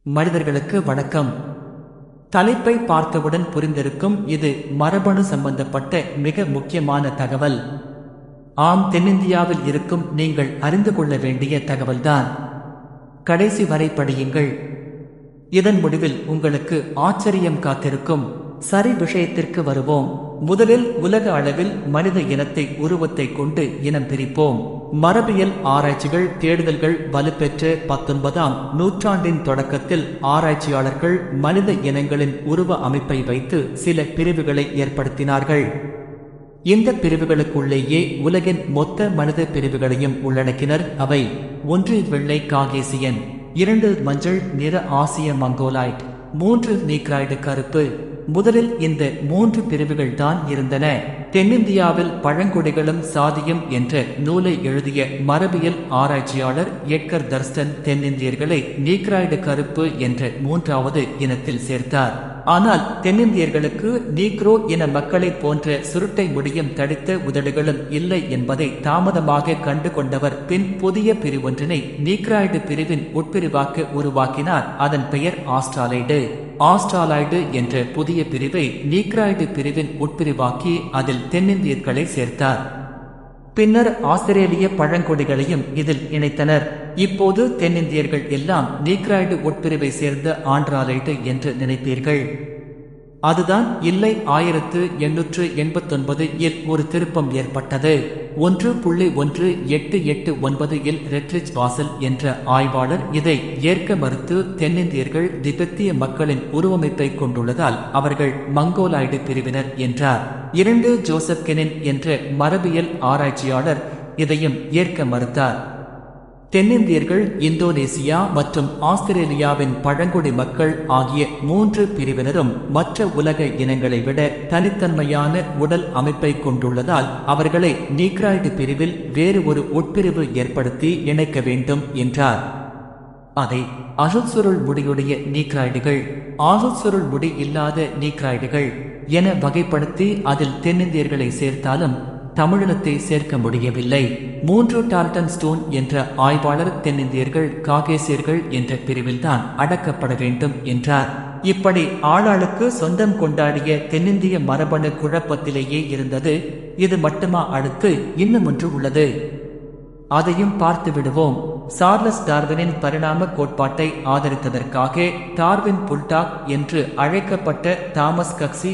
மனிதர்களுக்கு வணக்கம். தலைப்பை பார்த்தவுடன் புரிந்திருக்கும், இது மரபணு சம்பந்தப்பட்ட மிக முக்கியமான தகவல். ஆம், தென்னிந்தியாவில் இருக்கும் நீங்கள் அறிந்து கொள்ள வேண்டிய தகவல்தான். கடைசி வரை படியுங்கள். இதன் முடிவில் உங்களுக்கு ஆச்சரியம் காத்திருக்கும். சரி, விஷயத்திற்கு வருவோம். முதலில் உலக அளவில் மனித இனத்தை உருவத்தை கொண்டு இனம் பிரிப்போம். மரபியல் ஆராய்ச்சிகள் தேடுதல்கள் வலுப்பெற்ற 19ஆம் நூற்றாண்டின் தொடக்கத்தில் ஆராய்ச்சியாளர்கள் மனித இனங்களின் உருவ அமைப்பை வைத்து சில பிரிவுகளை ஏற்படுத்தினார்கள். இந்த பிரிவுகளுக்குள்ளேயே உலகின் மொத்த மனித பிரிவுகளையும் உள்ளடக்கினர். அவை: 1 வெள்ளை காகேசியன், 2 மஞ்சள் நிற ஆசிய மங்கோலாய்ட், 3 நீக்ராய்டு கருப்பு. முதலில் இந்த 3 பிரிவுகள் தான் இருந்தன. தென்னிந்தியாவில் பழங்குடிகளும் சாதியும் என்ற நூலை எழுதிய மரபியல் ஆராய்ச்சியாளர் எட்கர் தர்ஸ்டன் தென்னிந்தியர்களை நீக்ராய்டு கருப்பு என்ற 3வது இனத்தில் சேர்த்தார். ஆனால் தென்னிந்தியர்களுக்கு நீக்ரோ இன மக்களைப் போன்ற சுருட்டை முடியும் தடித்த உதடுகளும் இல்லை என்பதை தாமதமாக கண்டு கொண்டவர் பின் புதிய பிரிவொன்றினை நீக்ராய்டு பிரிவின் உட்பிரிவாக்க உருவாக்கினார். அதன் பெயர் ஆஸ்ட்ராலைடு. ஆஸ்ட்ராலாய்டு என்ற புதிய பிரிவை நீக்ராய்டு பிரிவின் உட்பிரிவாக்கி அதில் தென்னிந்தியர்களை சேர்த்தார். பின்னர் ஆஸ்திரேலிய பழங்குடிகளையும் இதில் இணைத்தனர். இப்போது தென்னிந்தியர்கள் எல்லாம் நீக்ராய்டு உட்பிரிவை சேர்ந்த ஆண்ட்ராலைடு என்று நினைப்பீர்கள். அதுதான் இல்லை. 1889 இல் ஒரு திருப்பம் ஏற்பட்டது. 1.1889 இல் ரெட்ரிச் வாசல் என்ற ஆய்வாளர் இதை ஏற்க மறுத்து தென்னிந்தியர்கள் திபெத்திய மக்களின் உருவமைப்பை கொண்டுள்ளதால் அவர்கள் மங்கோலாய்டு பிரிவினர் என்றார். 2 ஜோசப் கெனின் என்ற மரபியல் ஆராய்ச்சியாளர் இதையும் ஏற்க மறுத்தார். தென்னிந்தியர்கள் இந்தோனேசியா மற்றும் ஆஸ்திரேலியாவின் பழங்குடி மக்கள் ஆகிய 3 பிரிவினரும் மற்ற உலக இனங்களை விட தனித்தன்மையான உடல் அமைப்பை கொண்டுள்ளதால் அவர்களை நீக்ராய்டு பிரிவில் வேறு ஒரு உட்பிரிவு ஏற்படுத்தி இணைக்க வேண்டும் என்றார். அதை அசுச்சுருள் முடியுடைய நீக்ராய்டுகள், ஆசுச்சுருள் முடி இல்லாத நீக்ராய்டுகள் என வகைப்படுத்தி அதில் தென்னிந்தியர்களை சேர்த்தாலும் தமிழினத்தை சேர்க்க முடியவில்லை. 3 டால்டன் ஸ்டோன் என்ற ஆய்வாளர் தென்னிந்தியர்கள் காகேசியர்கள் என்ற பிரிவில்தான் அடக்கப்பட வேண்டும் என்றார். இப்படி ஆளாளுக்கு சொந்தம் கொண்டாடிய தென்னிந்திய மரபணு குழப்பத்திலேயே இருந்தது. இது மட்டுமா? அடுத்து இன்னும் ஒன்று உள்ளது, அதையும் பார்த்து விடுவோம். சார்லஸ் டார்வினின் பரிணாம கோட்பாட்டை ஆதரித்ததற்காக டார்வின் புல்டாக் என்று அழைக்கப்பட்ட தாமஸ் கக்சி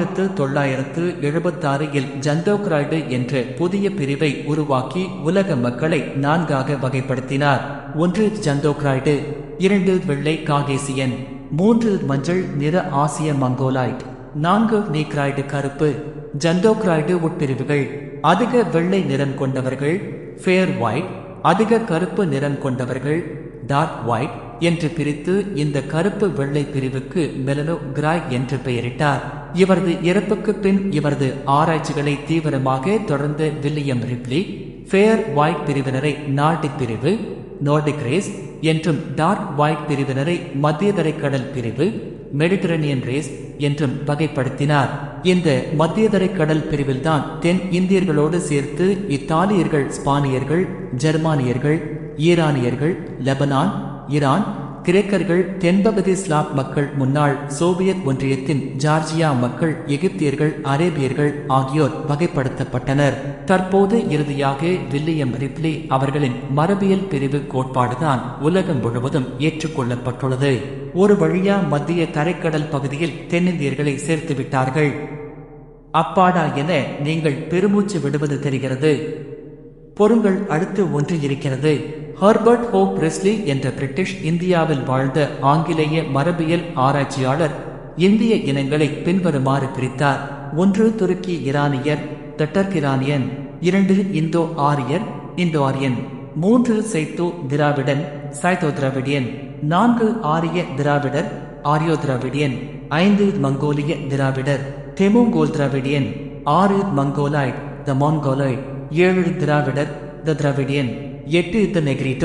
1976 இல் ஜந்தோக்ராய்டு என்ற புதிய பிரிவை உருவாக்கி உலக மக்களை 4ஆக வகைப்படுத்தினார். 1 ஜந்தோக்ராய்டு, 2 வெள்ளை காகேசியன், 3 மஞ்சள் நிற ஆசிய மங்கோலாய்ட், 4 நீக்ராய்டு கருப்பு. ஜந்தோக்ராய்டு உட்பிரிவுகள்: அதிக வெள்ளை நிறம் கொண்டவர்கள் ஃபேர் ஒயிட், அதிக கருப்பு நிறம் கொண்டவர்கள் டார்க் ஒயிட் என்று பிரித்து இந்த கருப்பு வெள்ளை பிரிவுக்கு மெலனோ கிராய் என்று பெயரிட்டார். இவரது இறப்புக்கு பின் இவரது ஆராய்ச்சிகளை தீவிரமாக தொடர்ந்த வில்லியம் ரிப்லி ஃபேர் ஒயிட் பிரிவினரை நார்டிக் பிரிவு நோர்டிக் ரேஸ் என்றும், டார்க் ஒயிட் பிரிவினரை மத்தியதரைக்கடல் பிரிவு மெடிட்டரேனியன் ரேஸ் என்றும் வகைப்படுத்தினார். இந்த மத்தியதரைக்கடல் பிரிவில்தான் தென் இந்தியர்களோடு சேர்த்து இத்தாலியர்கள், ஸ்பானியர்கள், ஜெர்மானியர்கள், ஈரானியர்கள், லெபனான், ஈரான், கிரேக்கர்கள், தென்பகுதி ஸ்லாப் மக்கள், முன்னாள் சோவியத் ஒன்றியத்தின் ஜார்ஜியா மக்கள், எகிப்தியர்கள், அரேபியர்கள் ஆகியோர் வகைப்படுத்தப்பட்டனர். தற்போது இறுதியாக வில்லியம் ரிப்லி அவர்களின் மரபியல் பிரிவு கோட்பாடுதான் உலகம் முழுவதும் ஏற்றுக்கொள்ளப்பட்டுள்ளது. ஒரு வழியா மத்திய தரைக்கடல் பகுதியில் தென்னிந்தியர்களை சேர்த்துவிட்டார்கள். அப்பாடா என நீங்கள் பெருமூச்சு விடுவது தெரிகிறது. பொருங்கள், அடுத்து ஒன்று இருக்கிறது. ஹெர்பர்ட் ஹோ பிரெஸ்லி என்ற பிரிட்டிஷ் இந்தியாவில் வாழ்ந்த ஆங்கிலேய மரபியல் ஆராய்ச்சியாளர் இந்திய இனங்களை பின்வருமாறு பிரித்தார். 1 துருக்கி இரானியர் டர்கிரானியன், 2 இந்தோ ஆரியர் இந்தோ ஆரியன், 3 சைத்தோ திராவிடன் சைத்தோ திராவிடியன், 4 ஆரிய திராவிடர் ஆரியோ திராவிடியன், 5 மங்கோலிய திராவிடர் தெமோங்கோல் திராவிடியன், 6 மங்கோலாய்ட் த மாங்கோலாய்ட், 7 திராவிடர் த திராவிடியன், 8 த நெக்ரிட்டோ,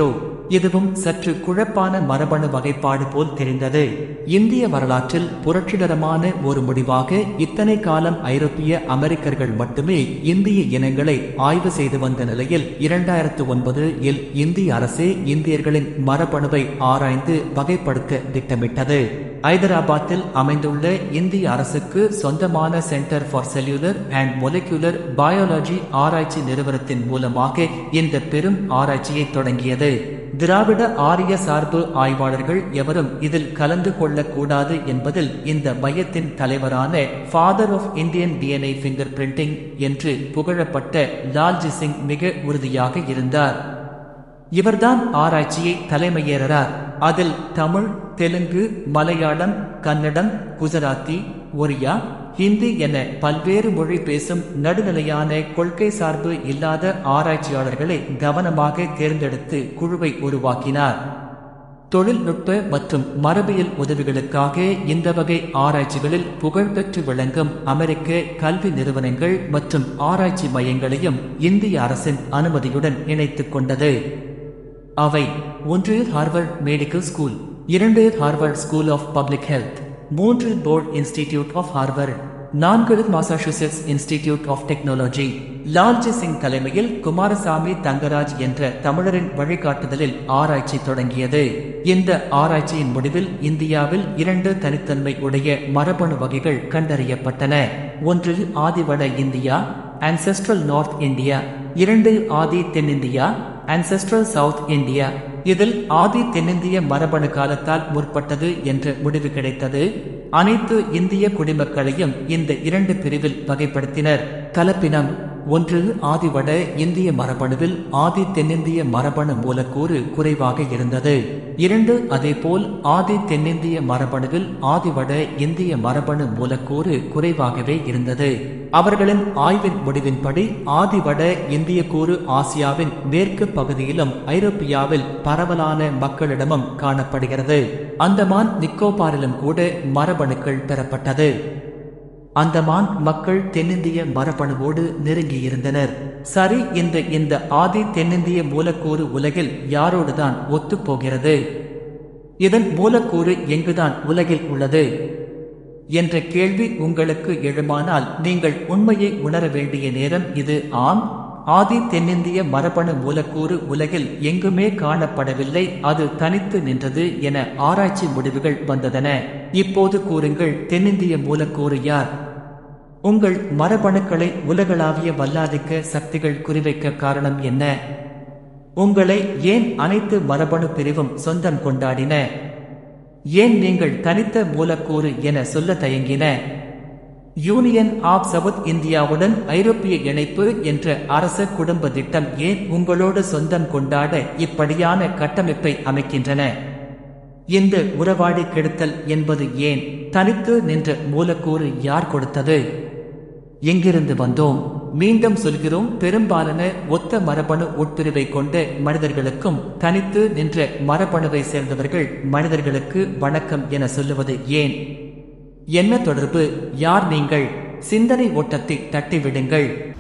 இதுவும் சற்று குழப்பான மரபணு வகைப்பாடு போல் தெரிந்தது. இந்திய வரலாற்றில் புரட்சிகரமான ஒரு முடிவாக இத்தனை காலம் ஐரோப்பிய அமெரிக்கர்கள் மட்டுமே இந்திய இனங்களை ஆய்வு செய்து வந்த நிலையில் 2009 இந்திய அரசே இந்தியர்களின் மரபணுவை ஆராய்ந்து வகைப்படுத்த திட்டமிட்டது. ஐதராபாத்தில் அமைந்துள்ள இந்திய அரசுக்கு சொந்தமான centre for cellular and molecular biology ஆராய்ச்சி நிறுவனத்தின் மூலமாக இந்த பெரும் ஆராய்ச்சியை தொடங்கியது. திராவிட ஆரிய சார்பு ஆய்வாளர்கள் எவரும் இதில் கலந்து கொள்ளக்கூடாது என்பதில் இந்த மையத்தின் தலைவரான father of Indian DNA fingerprinting என்று புகழப்பட்ட லால்ஜி சிங் மிக உறுதியாக இருந்தார். இவர்தான் ஆராய்ச்சியை தலைமையேறார். அதில் தமிழ், தெலுங்கு, மலையாளம், கன்னடம், குஜராத்தி, ஒரியா, ஹிந்தி என பல்வேறு மொழி பேசும் நடுநிலையான கொள்கை சார்பு இல்லாத ஆராய்ச்சியாளர்களை கவனமாக தேர்ந்தெடுத்து குழுவை உருவாக்கினார். தொழில்நுட்ப மற்றும் மரபியல் உதவிகளுக்காக இந்த வகை ஆராய்ச்சிகளில் புகழ்பெற்று விளங்கும் அமெரிக்க கல்வி நிறுவனங்கள் மற்றும் ஆராய்ச்சி மையங்களையும் இந்திய அரசின் அனுமதியுடன் இணைத்துக் கொண்டது. அவை: 1 Harvard medical school, 2 Harvard school of public health, 3 Broad institute of Harvard, 4 Massachusetts institute of technology. Lalji Singh தலைமையில் குமாரசாமி தங்கராஜ் என்ற தமிழரின் வழிகாட்டுதலில் ஆராய்ச்சி தொடங்கியது. இந்த ஆராய்ச்சியின் முடிவில் இந்தியாவில் 2 தனித்தன்மை உடைய மரபணு வகைகள் கண்டறியப்பட்டன. 1 ஆதி வட இந்தியா ancestral நார்த் இந்தியா, 2 ஆதி தென்னிந்தியா ancestral சவுத் இந்தியா. இதில் ஆதி தென்னிந்திய மரபணு காலத்தால் முற்பட்டது என்ற முடிவு கிடைத்தது. அனைத்து இந்திய குடிமக்களையும் இந்த 2 பிரிவில் வகைப்படுத்தினர். கலப்பினம்: 1 ஆதி வட இந்திய மரபணுவில் ஆதி தென்னிந்திய மரபணு மூலக்கூறு குறைவாக இருந்தது. 2 அதேபோல் ஆதி தென்னிந்திய மரபணுவில் ஆதி வட இந்திய மரபணு மூலக்கூறு குறைவாகவே இருந்தது. அவர்களின் ஆய்வின் முடிவின்படி ஆதி வட இந்திய கூறு ஆசியாவின் மேற்கு பகுதியிலும் ஐரோப்பியாவில் பரவலான மக்களிடமும் காணப்படுகிறது. அந்தமான் நிக்கோபாரிலும் கூட மரபணுக்கள் பெறப்பட்டது. அந்தமான் மக்கள் தென்னிந்திய மரபணுவோடு நெருங்கியிருந்தனர். சரி, இந்த ஆதி தென்னிந்திய மூலக்கூறு உலகில் யாரோடுதான் ஒத்துப்போகிறது? இதன் மூலக்கூறு எங்குதான் உலகில் உள்ளது என்ற கேள்வி உங்களுக்கு எழுமானால் நீங்கள் உண்மையை உணர வேண்டிய நேரம் இது. ஆம், ஆதி தென்னிந்திய மரபணு மூலக்கூறு உலகில் எங்குமே காணப்படவில்லை, அது தனித்து நின்றது என ஆராய்ச்சி முடிவுகள் வந்ததன. இப்போது கூறுங்கள், தென்னிந்திய மூலக்கூறு யார்? உங்கள் மரபணுக்களை உலகளாவிய வல்லாதிக்க சக்திகள் குறிவைக்க காரணம் என்ன? உங்களை ஏன் அனைத்து மரபணு பிரிவும் சொந்தம் கொண்டாடின? ஏன் நீங்கள் தனித்த மூலக்கூறு என சொல்ல தயங்கின? யூனியன் ஆப் சவுத் இந்தியாவுடன் ஐரோப்பிய இணைப்பு என்ற அரச குடும்ப திட்டம் ஏன் உங்களோடு சொந்தம் கொண்டாட இப்படியான கட்டமைப்பை அமைக்கின்றன? இந்த உறவாடி கெடுத்தல் என்பது ஏன்? தனித்து நின்ற மூலக்கூறு யார் கொடுத்தது? எங்கிருந்து வந்தோம்? மீண்டும் சொல்கிறோம், பெரும்பாலான ஒத்த மரபணு உட்பிரிவை கொண்ட மனிதர்களுக்கும் தனித்து நின்ற மரபணுவை சேர்ந்தவர்கள் மனிதர்களுக்கு வணக்கம் என சொல்லுவது ஏன்? என்ன தொடர்பு? யார் நீங்கள்? சிந்தனை ஓட்டத்தை தட்டிவிடுங்கள்.